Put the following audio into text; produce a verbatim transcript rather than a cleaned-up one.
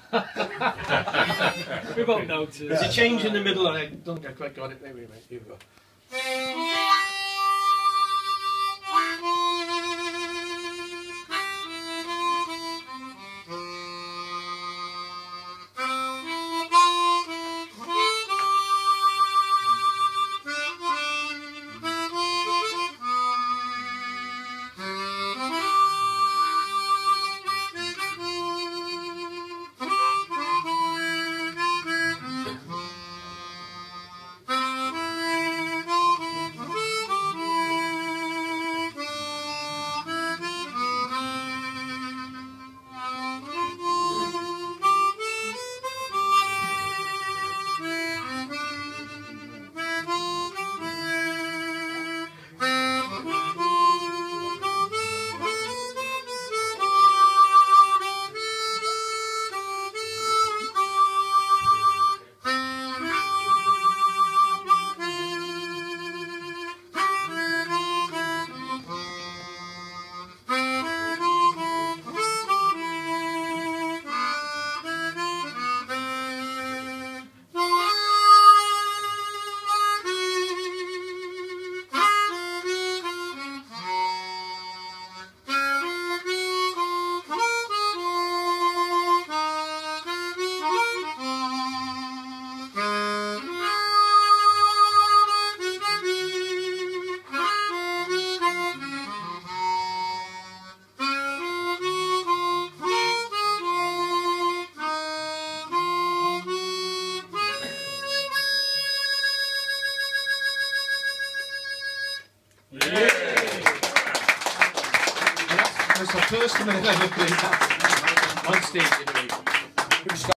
We both know too. There's a change in the middle and I don't think I quite got it. Wait, wait, wait. Here we go. That's the first time I've ever played that on stage in a week.